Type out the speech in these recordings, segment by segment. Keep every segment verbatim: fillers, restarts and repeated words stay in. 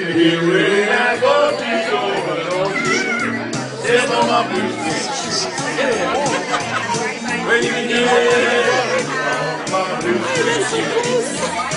Here when I go to over those shoes, step on my blue suede shoes. When you get my blue suede shoes,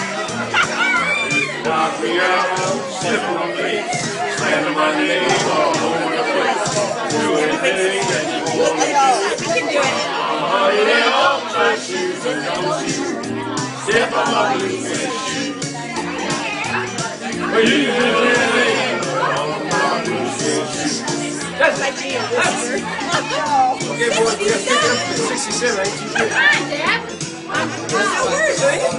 knock me out, step on my face, slander my name all over the place. Do anything that you want me to do. I'll lay off my shoes and don't shoes. Step on my blue suede shoes. When you do anything on my blue suede shoes. That's like me. Okay, boys, we got to pick up to sixty-seven. Ain't too good. Come on, Dad. Where is it?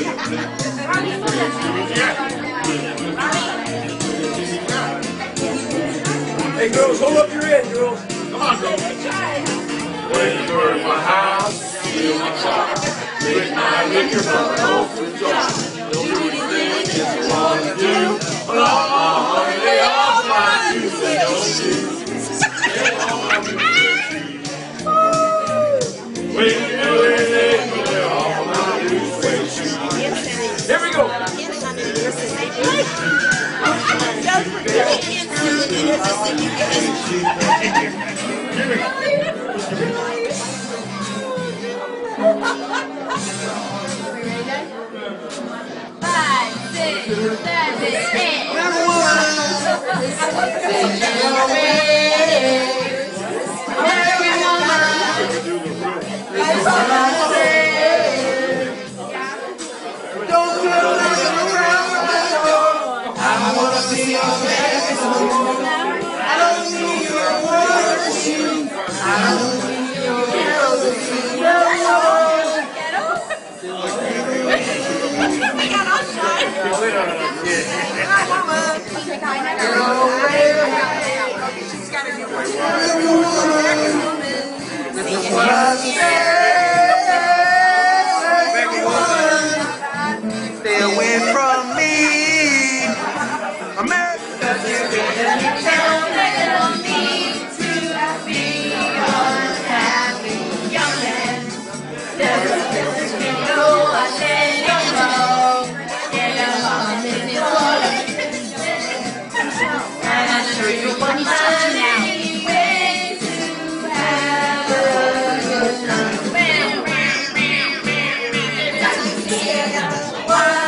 Hey, girls, hold up your head, girls. Come on, girls. When you burn my house, steal my car, take my liquor from the open jar. Don't do anything that you want to do. But all my money, lay off my shoes and those shoes. Lay off my shoes. When you do anything, lay off my blue suede shoes. Here we go. Five, six, seven, eight. Don't turn around. I wanna see your face. I don't need your words. I don't need your girls. We got all shot. She's got to do what she wants. This is what I said. Stay away from me, America. You tell me to be unhappy young man. There's a difference you know I said you're wrong. And I'm in it all. And I'm sure you want to many ways to have a good time. Why?